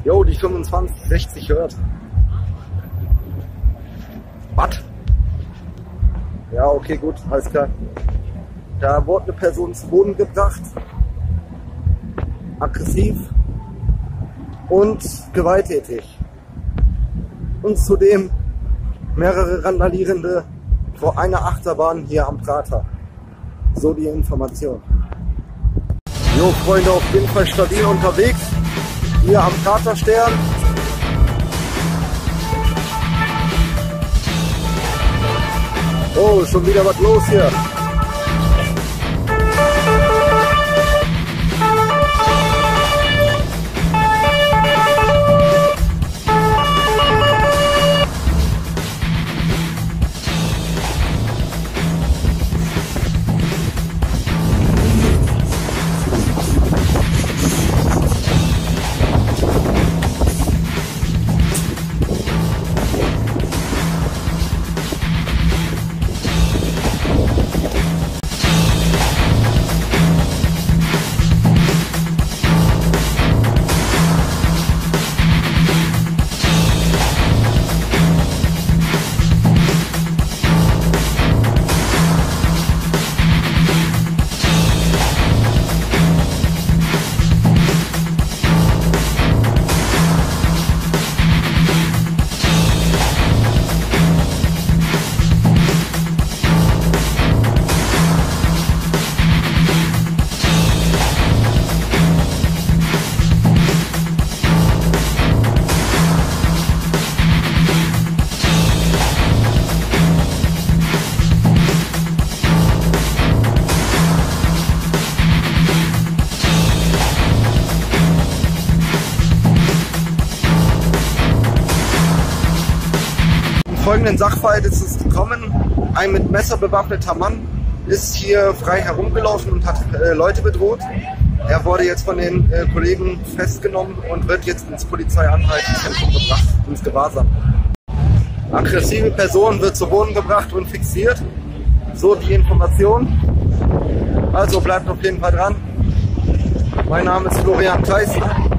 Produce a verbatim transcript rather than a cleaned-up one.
Jo, die fünfundzwanzig sechzig hört. Was? Ja, okay, gut, alles klar. Da wurde eine Person zu Boden gebracht. Aggressiv und gewalttätig. Und zudem mehrere Randalierende vor einer Achterbahn hier am Prater. So die Information. Jo, Freunde, auf jeden Fall stabil unterwegs. Hier am Praterstern. Oh, schon wieder was los hier. Folgenden Sachverhalt ist es gekommen. Ein mit Messer bewaffneter Mann ist hier frei herumgelaufen und hat äh, Leute bedroht. Er wurde jetzt von den äh, Kollegen festgenommen und wird jetzt ins Polizeianhaltezentrum gebracht, ins Gewahrsam. Aggressive Person wird zu Boden gebracht und fixiert. So die Information. Also bleibt auf jeden Fall dran. Mein Name ist Florian Theis.